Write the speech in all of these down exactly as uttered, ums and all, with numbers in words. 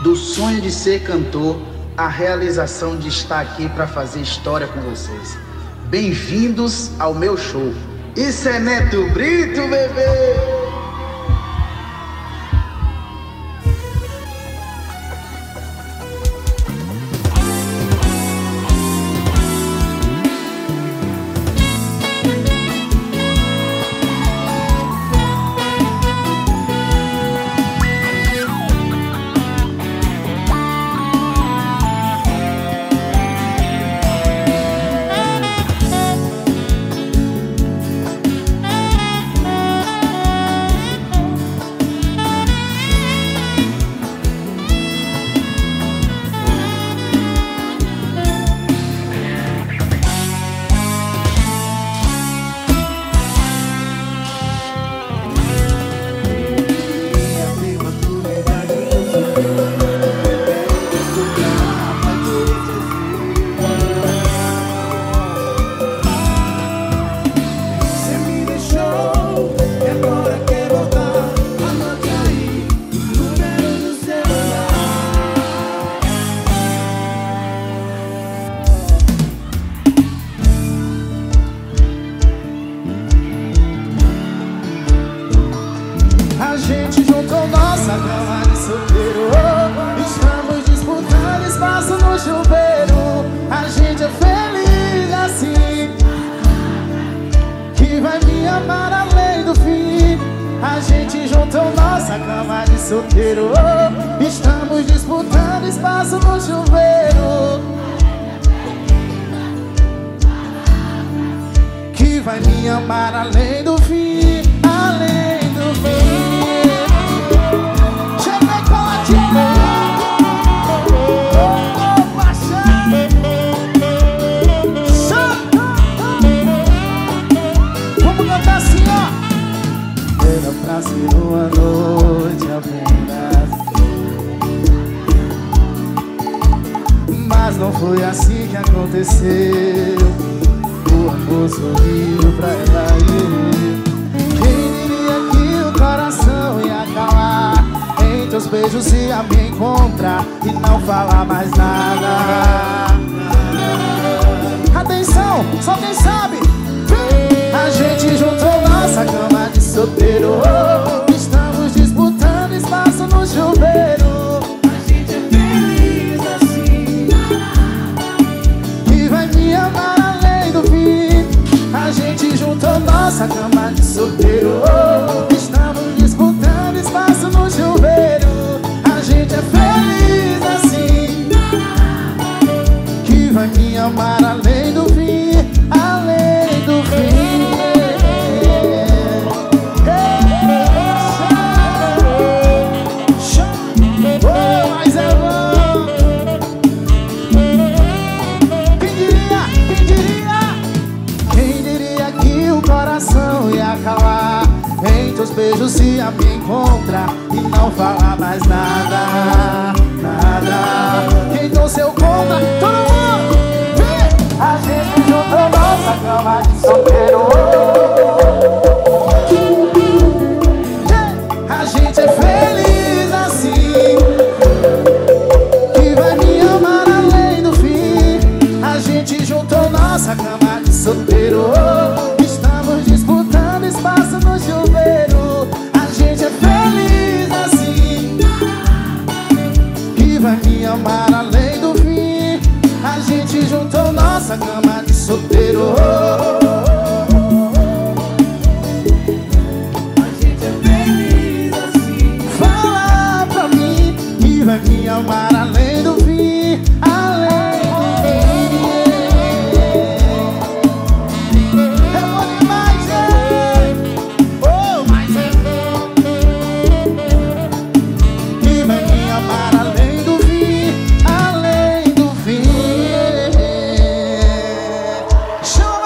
do sonho de ser cantor à realização de estar aqui para fazer história com vocês. Bem-vindos ao meu show. Isso é Neto Brito, bebê! A gente juntou nossa cama de solteiro, estamos disputando espaço no chuveiro. A gente é feliz assim, que vai me amar além do fim. A gente juntou nossa cama de solteiro, estamos disputando espaço no chuveiro, que vai me amar além do fim, além do fim. Pra ser uma noite apenas, mas não foi assim que aconteceu. O amor sorriu pra ela e eu. Quem diria que o coração ia calar, em teus beijos ia me encontrar e não falar mais nada. Atenção, só quem sabe. A gente juntou nossa cama de solteiro, estamos disputando espaço no chuveiro. A gente é feliz assim, que vai me amar além do fim. A gente juntou nossa cama de solteiro, estamos disputando espaço no chuveiro. A gente é feliz assim, que vai me amar além do fim, além do fim. Em teus beijos ia me encontrar e não falar mais nada, nada. Quem deu seu conta, todo mundo, vem! A gente juntou nossa cama de solteiro, a gente é feliz assim, que vai me amar além do fim. A gente juntou nossa cama de solteiro, estamos disputando espaço no chuveiro. A gente é feliz assim, que vai me amar além do fim. A gente juntou nossa cama de solteiro, a gente é feliz assim. Fala pra mim que vai me amar além do fim, além do fim. Show!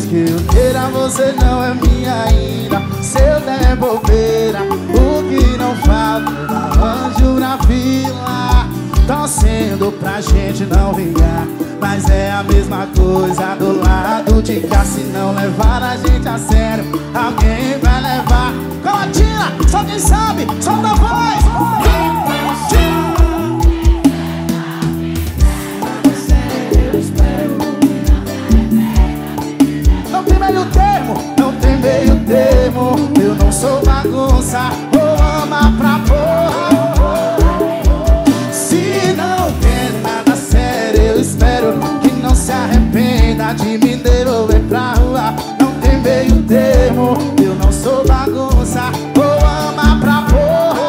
que eu queira, você não é minha ainda. Se eu der bobeira, o que não falta é dar anjo na fila, torcendo pra gente não vingar. Mas é a mesma coisa do lado de cá. Se não levar a gente a sério, alguém vai levar. Colatina, só quem sabe, solta a voz. Não tem meio termo, não tem meio termo. Eu não sou bagunça, vou amar pra porra. Se não quer nada sério, eu espero que não se arrependa de me devolver pra rua. Não tem meio termo, eu não sou bagunça, vou amar pra porra.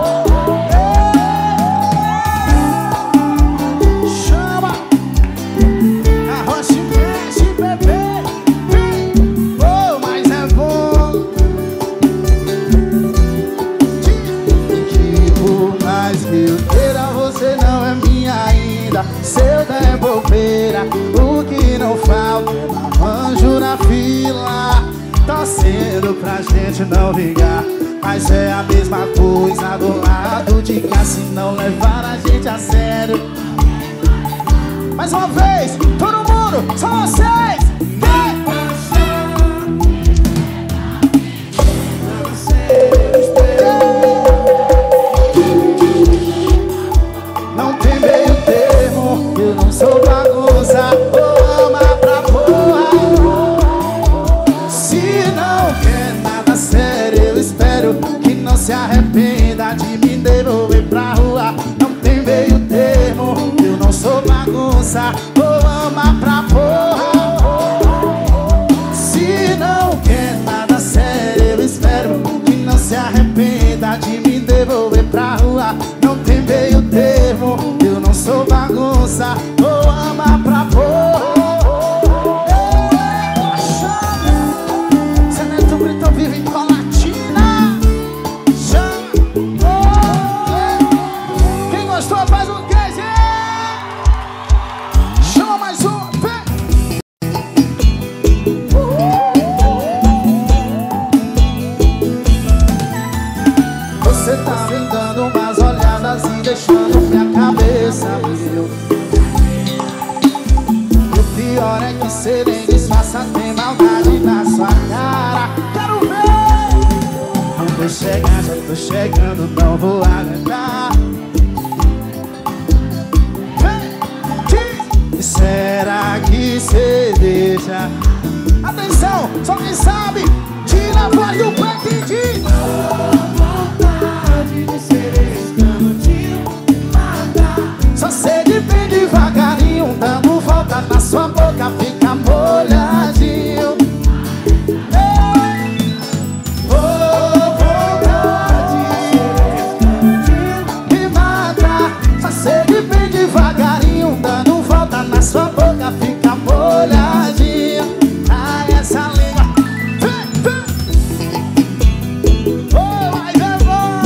Chama, arrocha e mexe, bebê. Oh, mas é bom. Tipo, mais que eu queira, você não é minha ainda. Se eu der bobeira, o que não falta é anjo na fila, torcendo pra gente não vingar. Mas é a mesma coisa do lado de cá. Se não levar a gente a sério. Mais uma vez, todo mundo, só vocês. Não tem meio termo, eu não sou bagunça, vou amar pra porra. Se não quer nada sério, eu espero que não se arrependa de me devolver pra rua. Não tem meio termo, eu não sou bagunça, vou amar pra porra. Se não quer nada sério, eu espero que não se arrependa de me devolver pra rua. Não tem meio termo, eu não sou bagunça, vou amar pra porra. Cê Neto Brito vive em Colatina. Quem gostou faz um queijo. Chama mais um, vem. Você tá me dando umas olhadas e deixando minha cabeça mil. E o pior é que cê nem disfarça, tem maldade na sua cara. Quero ver. Não tô chegando, já tô chegando, não vou aguentar. Vem, e será que cê deixa? Atenção, só quem sabe, tira a voz do peito e diz. Só sede bem devagarinho, dando volta na sua boca, fica molhadinho. Oh, vontade me mata. Só sede bem devagarinho, dando volta na sua boca, fica molhadinho. Ai, essa língua, vem, vem. Oh, vai ver bom.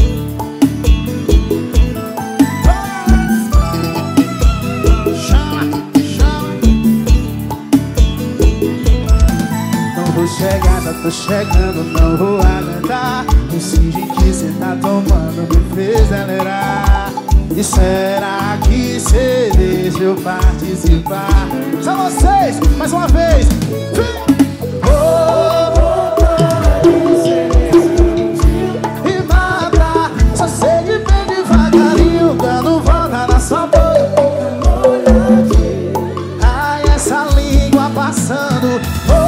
Chegar, já tô chegando, não vou aguentar. Esse gin que cê tá tomando me fez delirar. E será que cê deixa eu participar? Só vocês, mais uma vez. Oh, vontade e mata. Só sei de bem devagarinho, dando volta na sua boca. Ai, essa língua passando.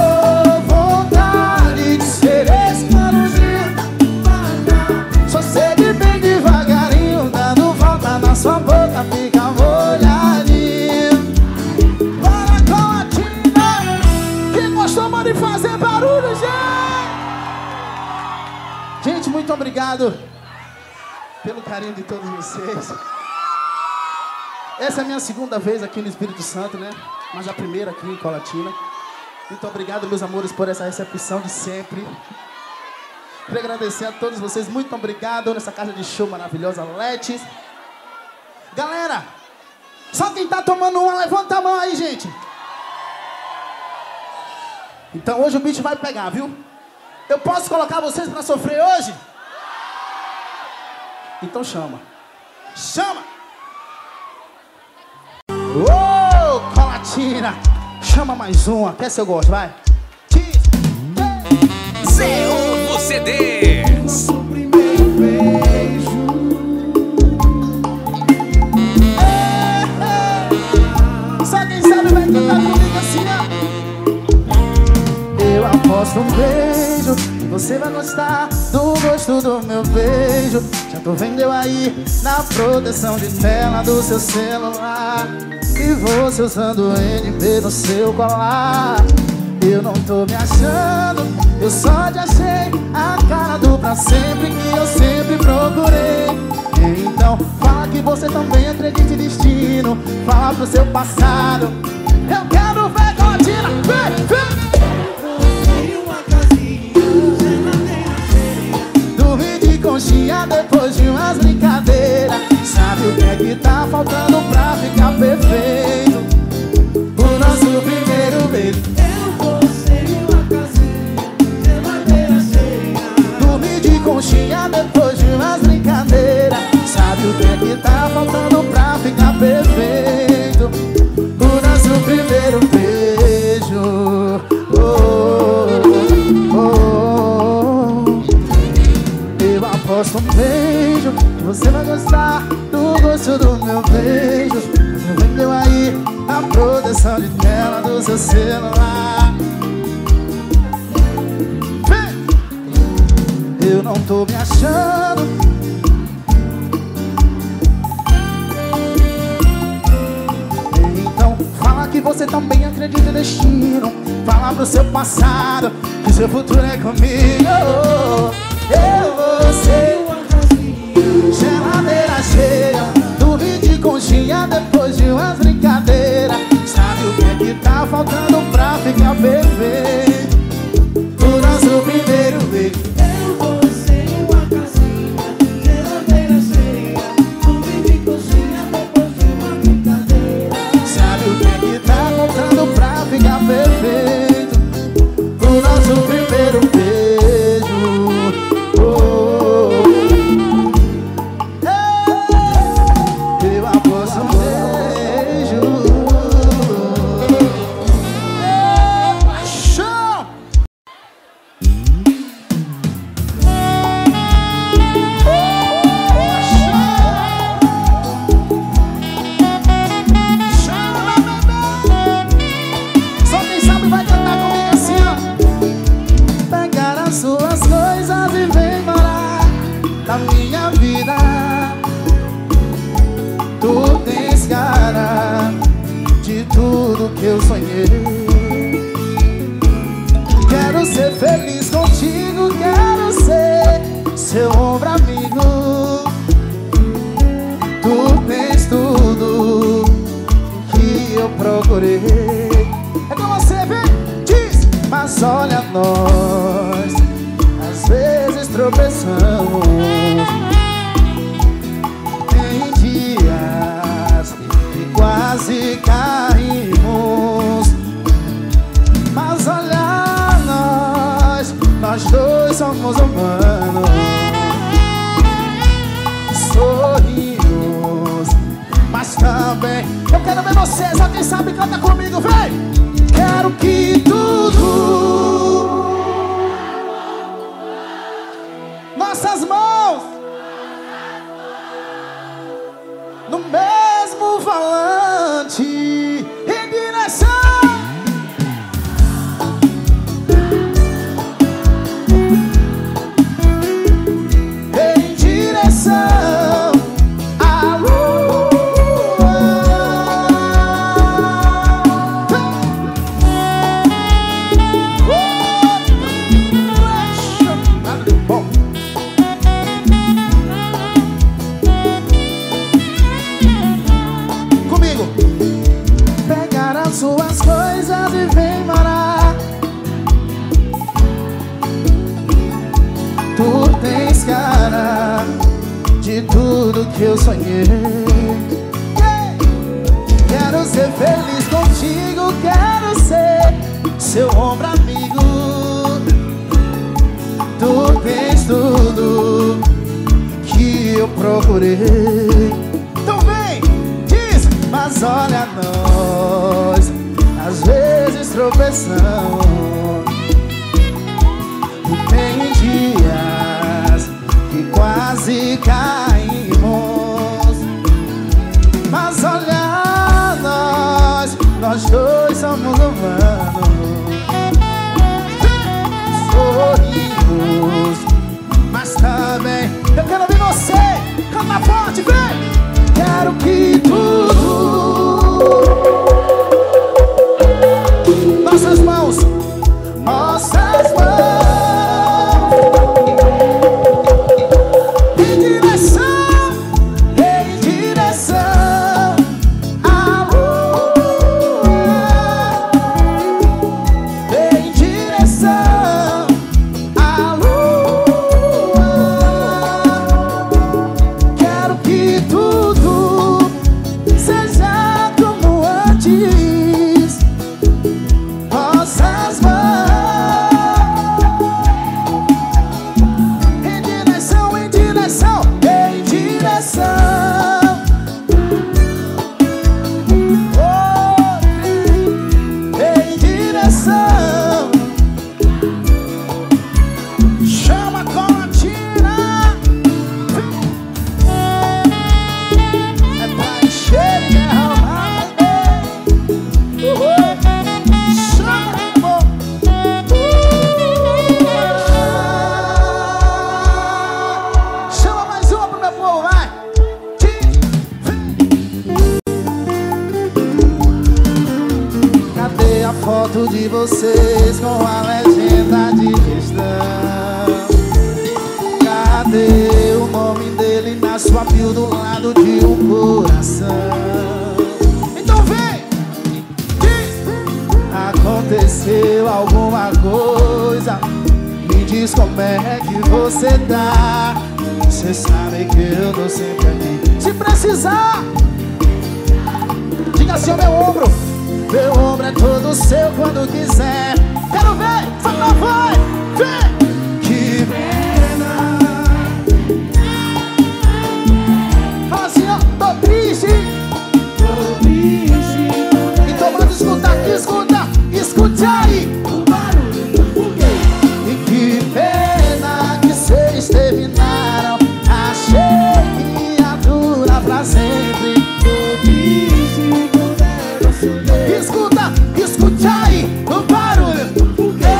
Sua boca fica molhadinha. Para Colatina. Quem gostou, pode fazer barulho, gente. Gente, muito obrigado pelo carinho de todos vocês. Essa é a minha segunda vez aqui no Espírito Santo, né? Mas a primeira aqui em Colatina. Muito obrigado, meus amores, por essa recepção de sempre. Queria agradecer a todos vocês. Muito obrigado nessa casa de show maravilhosa, Letes. Galera, só quem tá tomando uma, levanta a mão aí, gente. Então hoje o beat vai pegar, viu? Eu posso colocar vocês pra sofrer hoje? Então chama. Chama! Ô, oh, Colatina! Chama mais uma, quer se eu gosto, vai! C um C Ds. O primeiro beijo. É, é. Só quem sabe vai cantar comigo assim, ó. Eu aposto um beijo que você vai gostar do gosto do meu beijo. Já tô vendo eu aí na proteção de tela do seu celular e você usando o N B no seu colar. Eu não tô me achando, eu só te achei a cara do pra sempre que eu sempre procurei. Então fala que você também acredita em destino, fala pro seu passado. Eu quero ver Colatina, vem, vem. Dormir de conchinha depois de umas brincadeiras. Sabe o que é que tá faltando pra ficar perfeito? O nosso primeiro beijo. Conchinha depois de umas brincadeiras. Sabe o que é que tá faltando pra ficar perfeito? O nosso primeiro beijo. Oh, oh, oh. Eu aposto um beijo que você vai gostar do gosto do meu beijo. Você vendeu aí a proteção de tela do seu celular. Eu não tô me achando. Então fala que você também acredita em destino. Fala pro seu passado que seu futuro é comigo. Eu, você, geladeira cheia, dormir de conchinha depois de umas brincadeiras. Sabe o que é que tá faltando pra ficar perfeito? O nosso primeiro beijo. Ficar perfeito, o nosso primeiro beijo. Oh, hey, eu aposto um beijo. Hey, paixão. Na minha vida, tu tens cara de tudo que eu sonhei. Quero ser feliz contigo, quero ser seu ombro amigo. Tu tens tudo que eu procurei. É com você, vem, diz. Mas olha nós, às vezes tropeçamos. Tem dias que quase caímos. Mas olha nós, nós dois somos humanos. Sorrimos, mas também eu quero ver vocês, alguém sabe, canta comigo, vem! Quero que tudo nossas mãos no mesmo volante, em direção, em direção à lua. Bom. Pegar as suas coisas e vem morar. Tu tens cara de tudo que eu sonhei. Quero ser feliz contigo, quero ser seu ombro amigo. Tu tens tudo que eu procurei. Então vem, diz. Mas olha nós, às vezes tropeçamos. E tem dias que quase caímos. Mas olha nós, nós dois somos humanos. Sorrimos, mas também eu quero ouvir você. Canta forte, vem! Quero que tudo, nossas mãos, nossas mãos, em direção, em direção à lua, em direção à lua. Quero que tudo seja como antes. Nossas mãos, em direção, em direção, em direção. Oh, em direção. Chama Colatina. É pra encher e derramar. Uhul. Chama, amor. Chama mais uma pro meu povo, vai. Cadê a foto de vocês com a legenda de questão? Cadê o nome dele na sua bio do lado de um coração? Então vem, diz. Aconteceu alguma coisa? Me diz como é que você tá. Cê sabe que eu tô sempre aqui. Se precisar, diga assim ao meu ombro. Meu ombro é todo seu quando quiser. Quero ver, fala, vai, vem. Que pena. Fala assim, ó, tô triste. Tô triste. Então manda escutar aqui, escuta. Escute aí. O barulho do foguete. E que pena que vocês terminaram. Achei que ia durar pra sempre. Tô triste quando era solteiro. Escuta, escute aí. O barulho do foguete.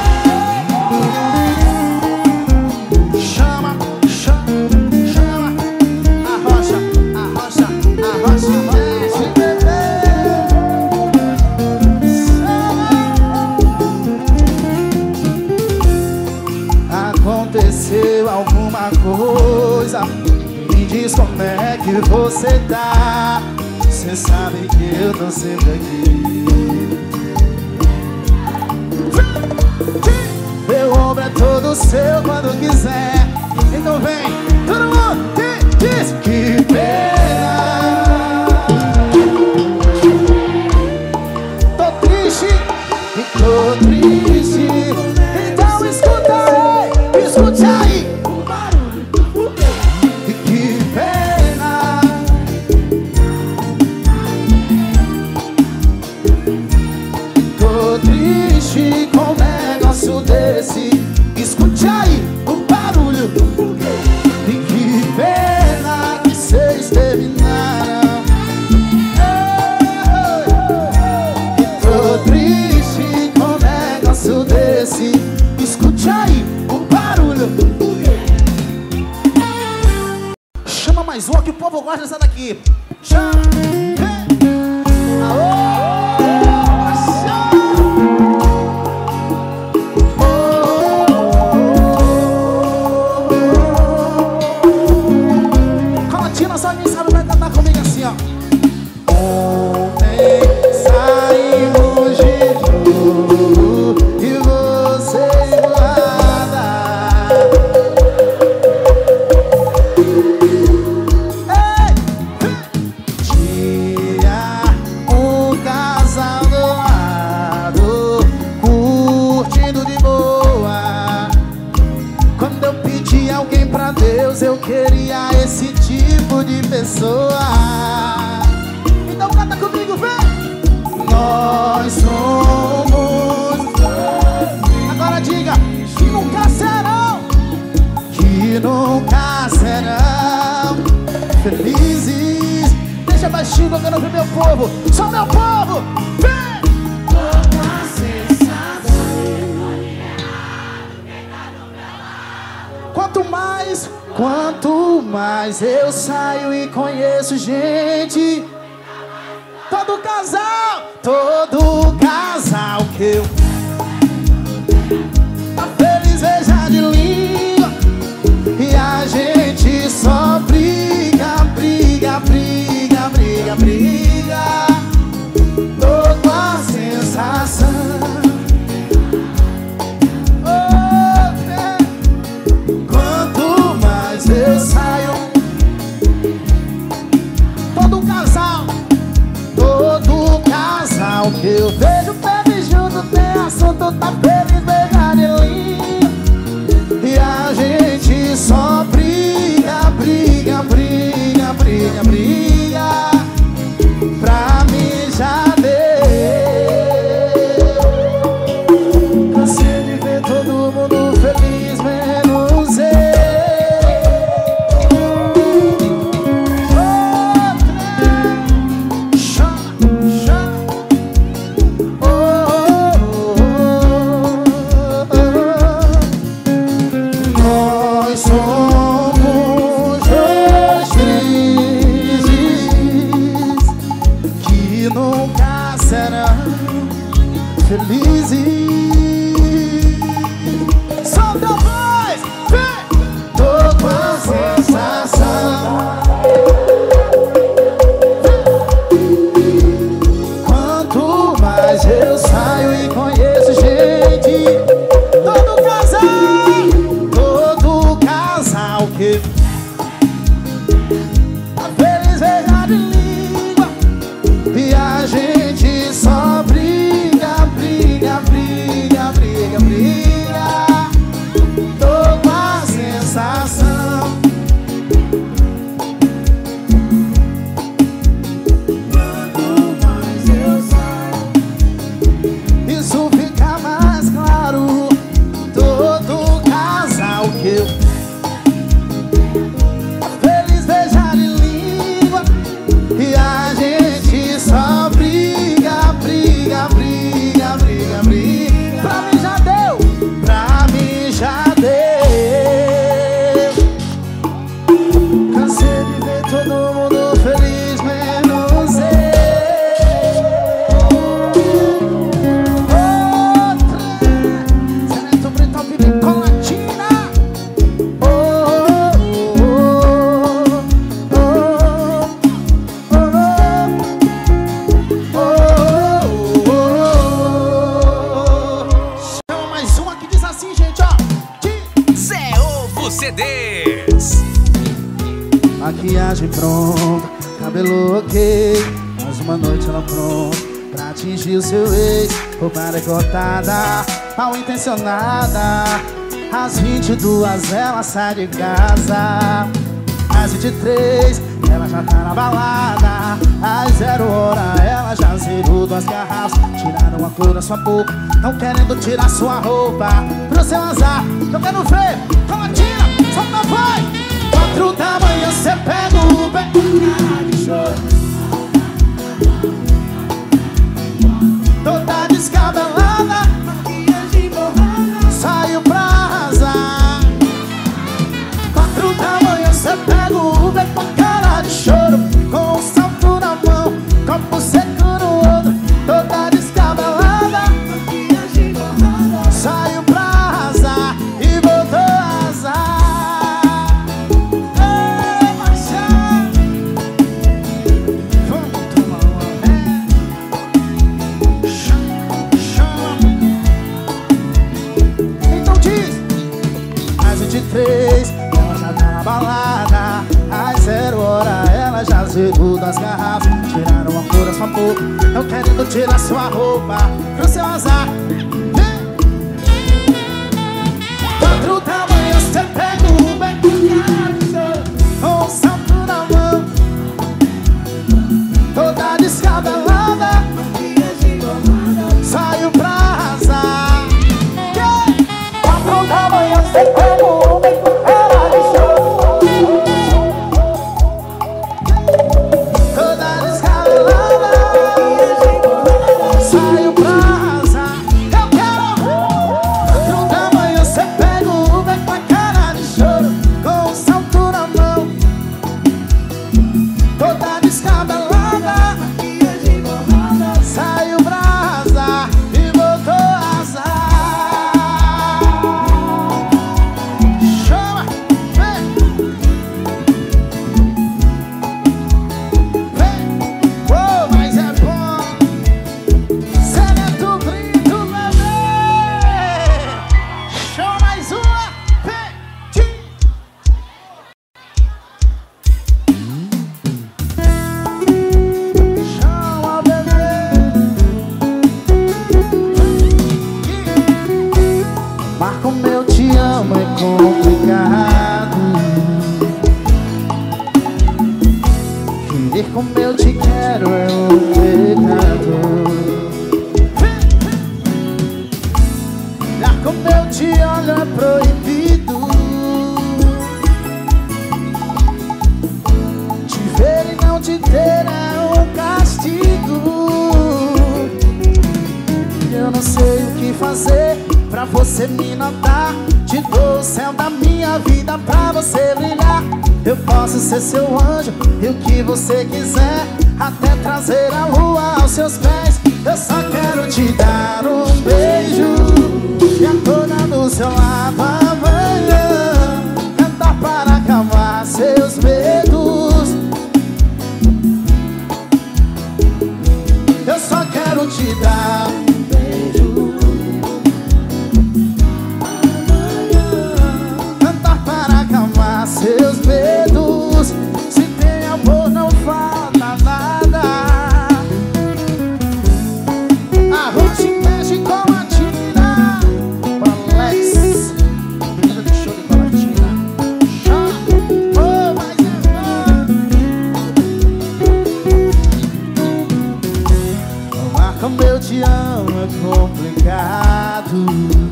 Chama, chama, chama. Arrocha, arrocha, arrocha. Mexe, bebê. Aconteceu alguma coisa? Me diz como é que você tá. Cê sabe que eu tô sempre aqui. Meu ombro é todo seu quando quiser. Então vem, todo mundo que diz. Que pena. Tô triste e tô triste. Então escuta aí, escute aí. O barulho do foguete. E que pena. Tô triste com um negócio desse. Escute aí o barulho do foguete. E que pena que vocês terminaram. E tô triste com um negócio desse. Escute aí o barulho do foguete. Chama mais uma que o povo gosta dessa daqui. Chama. Vem. Aô. Só quem sabe vai cantar comigo assim, ó. Ontem saímos de jogo e você nada. Ei, te pessoa. Então canta comigo, vem! Nós somos. Agora diga, que nunca serão, que nunca serão felizes. Deixa baixinho que eu quero ver meu povo. Só meu povo, vem! Quanto mais, quanto mais eu saio e conheço gente, todo casal, todo casal que eu tá feliz, beija de língua, e a gente só briga, briga, briga, briga, briga. Tô com a sensação. Eu saio, todo casal, todo casal que eu vejo bebe junto, tem assunto, tá feliz, beijar de linha, e a gente só briga, briga, briga, briga, briga. Pra mim já deu. Cansei de ver todo mundo feliz, menos eu. Maquiagem pronta, cabelo ok, mais uma noite ela pronta pra atingir o seu ex. Roupa decotada, mal intencionada. Às vinte e duas ela sai de casa. Às vinte e três ela já tá na balada. Às zero hora ela já zerou duas garrafas. Tiraram a cor da sua boca, não querendo tirar sua roupa. Pro seu azar, eu quero ver como atira, só não vai. Quatro da manhã cê pega o Uber, cara de choro, toda descabelada, maquiagem borrada, saiu pra arrasar. Quatro da manhã cê pega o Uber com cara de choro, com um salto na mão, copo seco no outro, toda descabelada, maquiagem borrada, saiu pra arrasar e voltou a arrasar. Ela já tá na balada. Às zero hora ela já zerou das garrafas. Tiraram a cor da sua boca, não querendo tirar sua roupa. Pro seu azar, quatro da manhã cê pega o Uber, com um salto na mão, Mas como eu te amo é complicado. Querer como eu te quero é um pecado. Olhar como eu te olho é proibido. Te ver e não te ter é um castigo. Eu não sei o que fazer pra você me notar. Te dou o céu da minha vida pra você brilhar. Eu posso ser seu anjo e o que você quiser, até trazer a lua aos seus pés. Eu só quero te dar um beijo e acordar do seu lado amanhã, cantar para acalmar seus medos. Eu só quero te dar um beijo amanhã, cantar para acalmar seus medos. Se tem amor não falta nada. Arroz de peixe com a Tina, com Alex. Nada de show de colatina. Oh, mas é bom. Amar como eu te amo é complicado.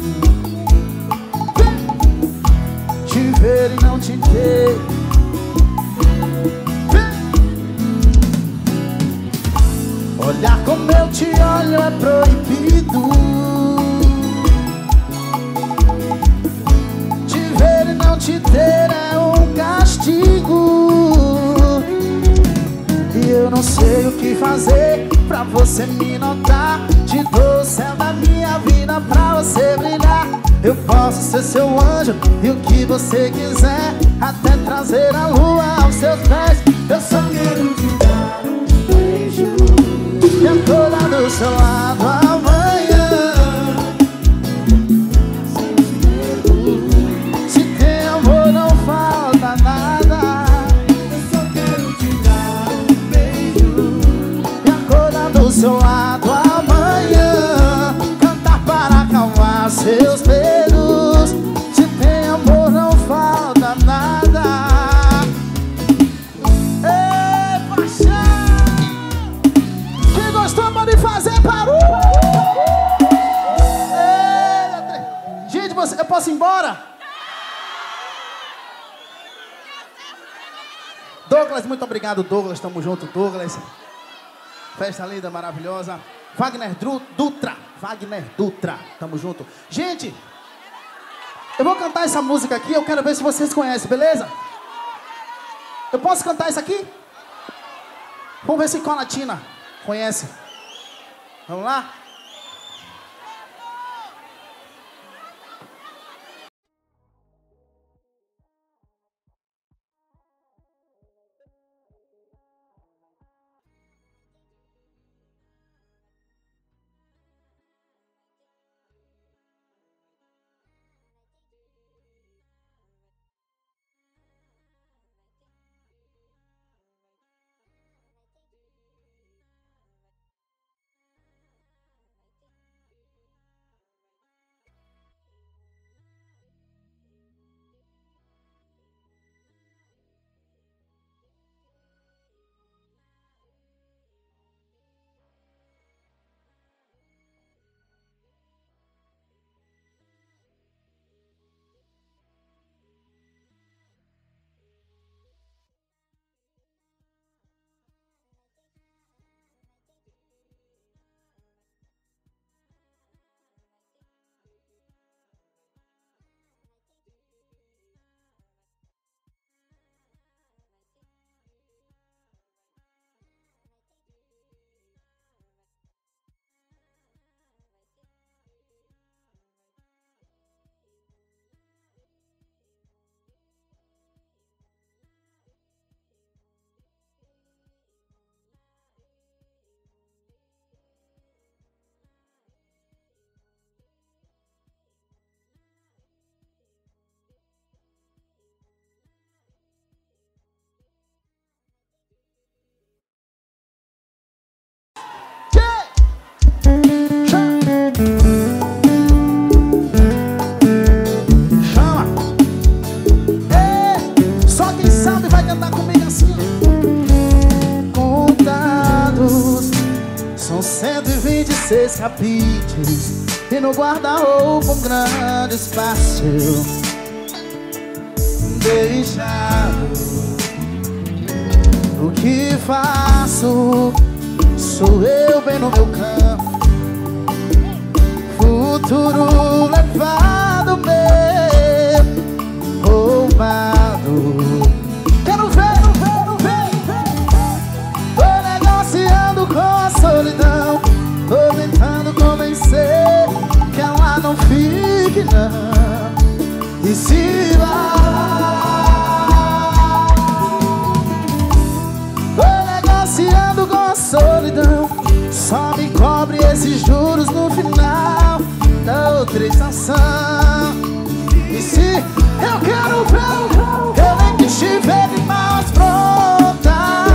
Te ver e não te ter. Olhar como eu te olho é proibido. Te ver e não te ter é um castigo. E eu não sei o que fazer pra você me notar. Te dou o céu da minha vida pra você brilhar. Eu posso ser seu anjo e o que você quiser, até trazer a lua aos seus pés. Eu só quero te dar um beijo e acordar do seu lado amanhã. Se tem amor não falta nada. Eu só quero te dar um beijo e acordar do seu lado amanhã, cantar para acalmar seus medos. Se tem amor não falta nada. Ei, paixão! Quem gostou pode fazer barulho! Ei, gente, você, eu posso ir embora? Douglas, muito obrigado, Douglas. Tamo junto, Douglas. Festa linda, maravilhosa. Wagner Dru, Dutra. Wagner Dutra. Tamo junto. Gente, eu vou cantar essa música aqui. Eu quero ver se vocês conhecem, beleza? Eu posso cantar isso aqui? Vamos ver se Colatina conhece. Vamos lá? cabides e no guarda-roupa um grande espaço deixado. O que faço? Sou eu bem no meu campo, futuro levado meu, roubado. Quero ver, quero ver, tô negociando com a solidão, tô tentando convencer que ela não fique não, e se vai. Tô negociando com a solidão, só me cobre esses juros no final da outra estação. E se eu quero ver, eu nem que estiver de mãos prontas,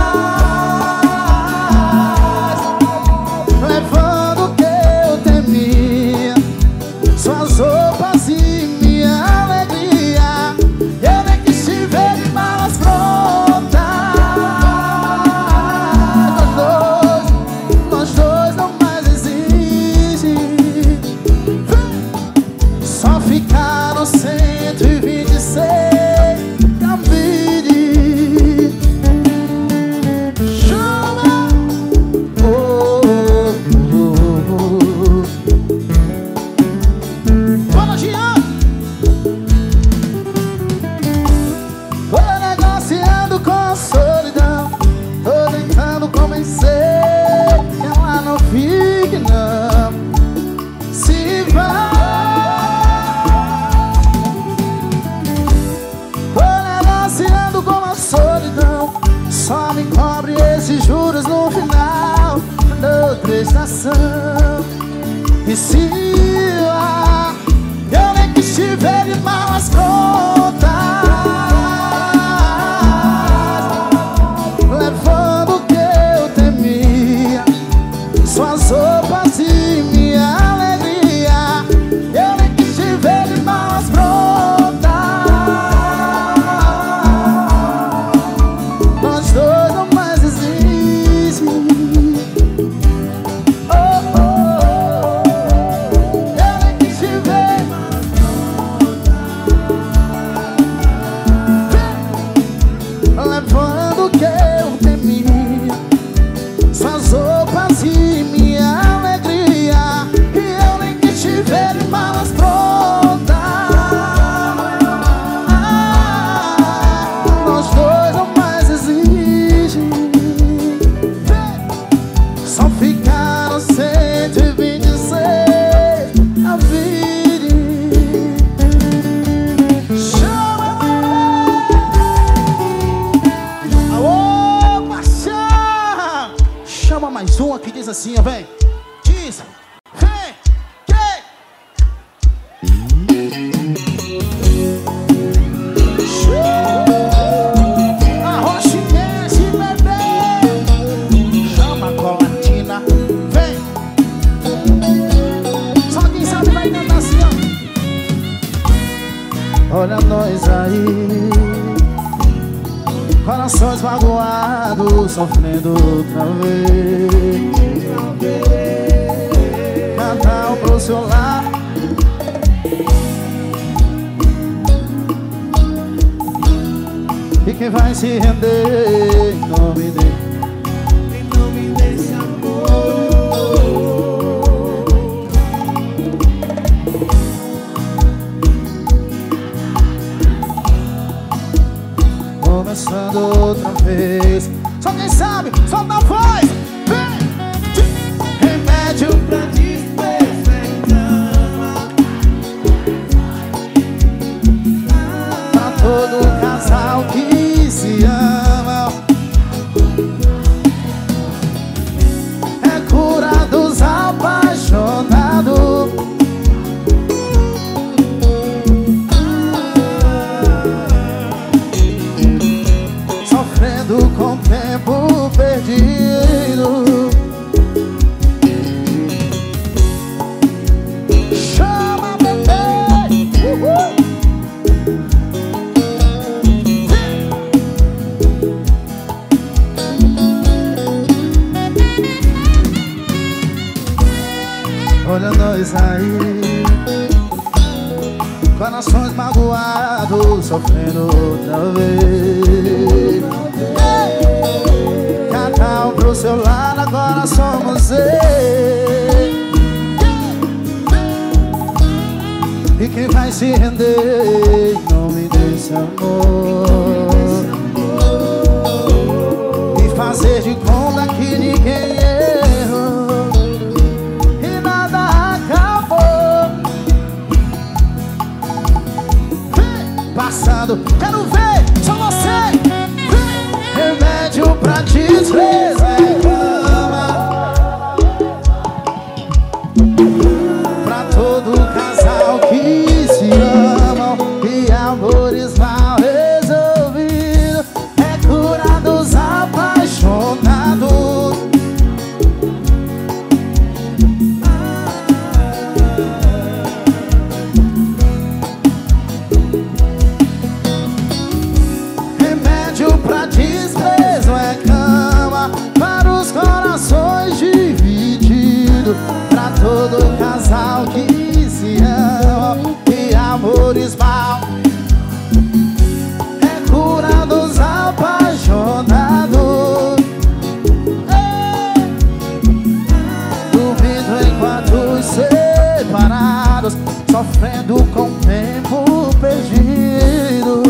levando o que eu temia, suas roupas e minha alegria. Eu nem que estiver de mãos prontas, nós dois não mais exigem. Só ficaram cento e vinte e seis cabide. Chama! Oh, oh, oh, oh. Fala, Jean! Tô negociando com a solidão, tô tentando convencer que ela não fique não, se vai. Solidão, só me cobre esses juros no final da outra estação. E se lá eu nem que estiver de malas prontas, levando o que eu temia, suas roupas e minha alegria. Eu nem que estiver de malas prontas, dois não mais existe. Oh, oh, oh. Eu nem que estiver levando o que eu temia, suas roupas e minha alegria. E eu nem que estiver de malas prontas, nós dois não mais exigem. Só ficaram cento e vinte e seis a vida. Chama! Alô, paixão! Chama mais um aqui, diz assim, ó, vem. Diz, vem, que? Arrocha e mexe, bebê. Chama a colatina, vem. Só quem sabe vai cantar assim, ó. Olha nós aí, corações magoados, sofrendo outra vez. Cada um pro seu lar, e quem vai se render em nome dele, em nome desse amor. Começando outra vez. Só quem sabe, solta a voz. Vem! Remédio pra desperfeição, pra todo casal que se ama. É cura dos apaixonados, sofrendo com o tempo perdido. corações magoados, sofrendo outra vez. Cada um pro seu lado, agora somos eu. E quem vai se render em nome desse amor e fazer de conta que ninguém errou e nada acabou. Passando, quero ver, só você. Remédio pra destreza é cama pra todo casal que se amam e amores mal resolvidos. É cura dos apaixonados. Remédio pra desprezo é cama para os corações divididos, pra todo casal que se ama e amores mal. É cura dos apaixonados. Dormindo enquanto separados, sofrendo com o tempo perdido.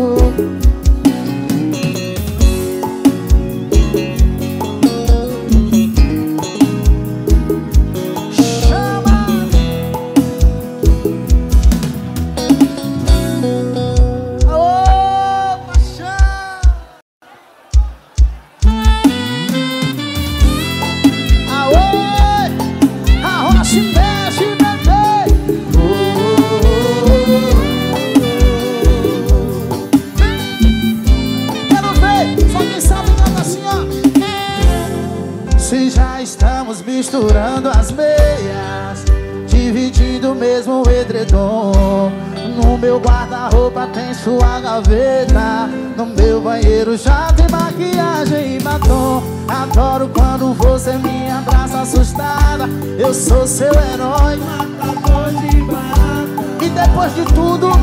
Se já estamos misturando as meias, dividindo o mesmo edredom. No meu guarda-roupa tem sua gaveta, no meu banheiro já tem maquiagem e batom. Adoro quando você me abraça assustada, eu sou seu herói, matador de barata. E depois de tudo,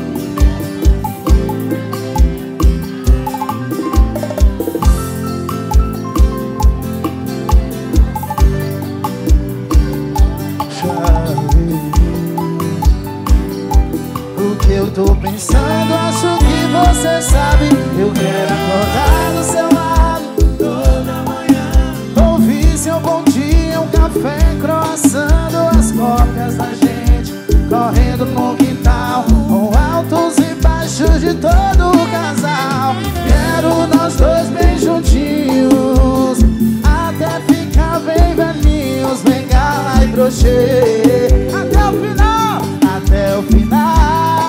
o que eu tô pensando, acho que você sabe. Eu quero acordar do seu lado toda manhã, ouvir seu bom dia, um café croissando, as cópias da gente correndo no quintal, com altos e baixos de todo o casal. Quero nós dois bem juntinhos, até ficar bem velhinhos, bengala e crochê, até o final, até o final.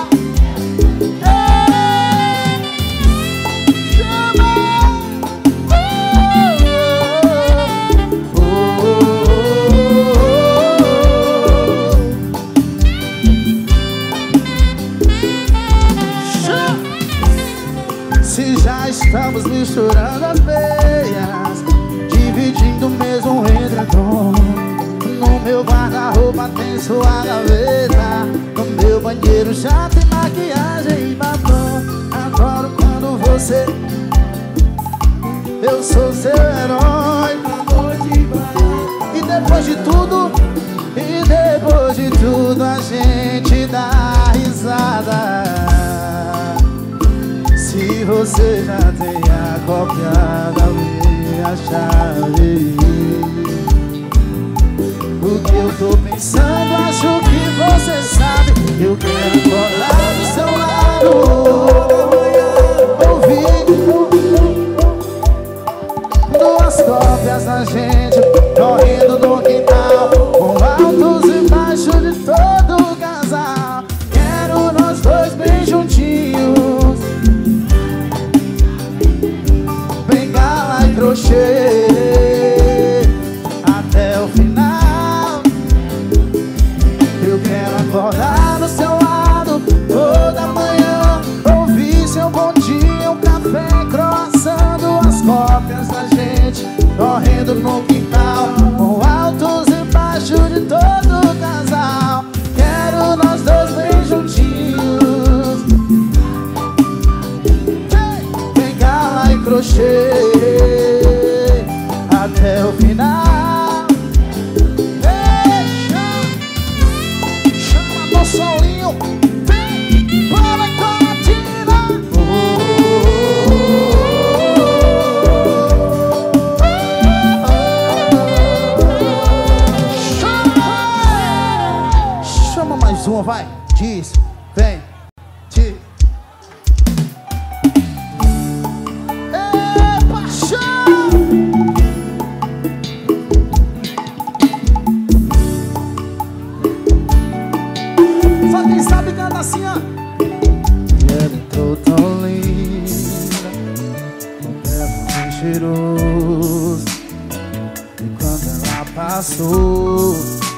Se já estamos misturando as meias, dividindo o mesmo edredom. No meu guarda-roupa tem sua gaveta, no meu banheiro já tem maquiagem e batom. Adoro quando você, eu sou seu herói, e depois de tudo, e depois de tudo a gente dá risada. Se você já tem a cópia da minha chave, o que eu tô pensando, acho que você sabe. Eu quero colar do seu lado, ouvir duas cópias da gente correndo no quintal, com altos e baixos de todo o casal. Quero nós dois bem juntinhos, bengala e crochê, até o final. Eu quero acordar do seu lado você até o final. Ei, chama, chama do solinho, vem para a Colatina. Chama, chama mais uma, vai, diz, vem, diz. Só quem sabe canta assim, ó. E ela entrou tão linda, com perfume cheiroso. E quando ela passou,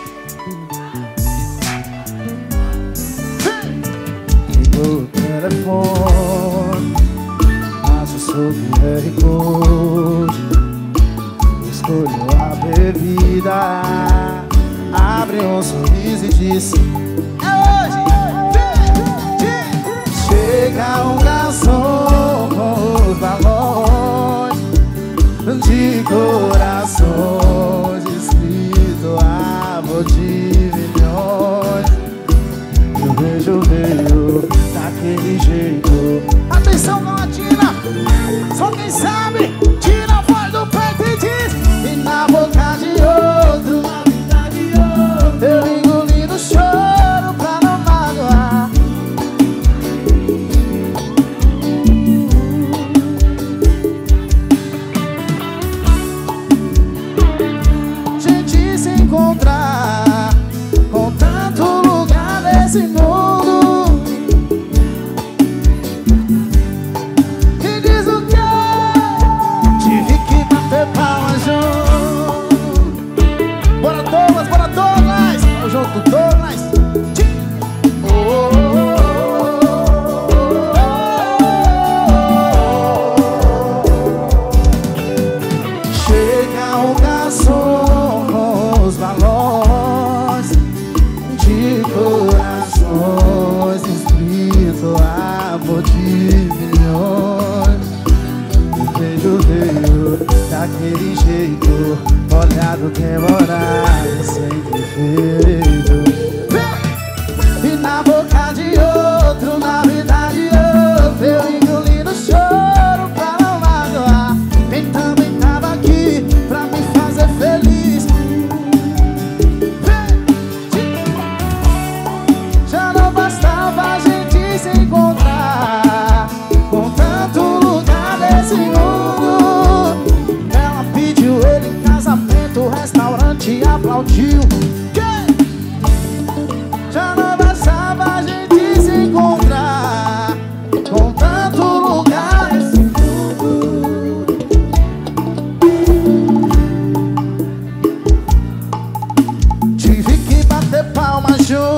ligou o telefone, acessou o Q R Code, escolheu a bebida, abriu um sorriso e disse: é hoje! Chega um garçom com os balões de corações, escrito amor de milhões. E o beijo veio daquele jeito. Atenção, Colatina! Só quem sabe, tira a voz do peito e diz: e na boca de outro, na vida de outro, eu engolindo o choro pra não magoar. Gente se encontrar com tanto lugar nesse mundo. E diz o quê? Tive que bater palmas junto. Bora Douglas, bora Douglas, vamos junto Douglas. Oh, oh, oh, oh. Chega o garçom com os balões de corações, escrito amor de milhões. O beijo veio daquele jeito, olhado demorado, sem defeito. E na boca de outro, na vida de outro, eu engolindo o choro pra não magoar. Quem também tava aqui pra me fazer feliz. Já não bastava a gente se encontrar com tanto lugar nesse mundo. Ela pediu ele em casamento, o restaurante aplaudiu. Já não bastava a gente se encontrar com tanto lugar nesse mundo. Tive que bater palmas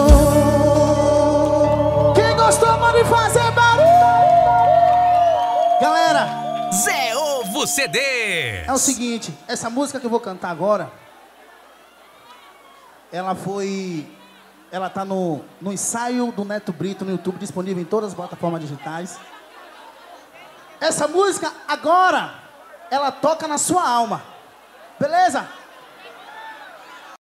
junto. Quem gostou pode fazer barulho. Galera, Zé Ovo C D. é o seguinte, essa música que eu vou cantar agora, ela foi... Ela tá no, no ensaio do Neto Brito no YouTube, disponível em todas as plataformas digitais. Essa música agora, ela toca na sua alma. Beleza?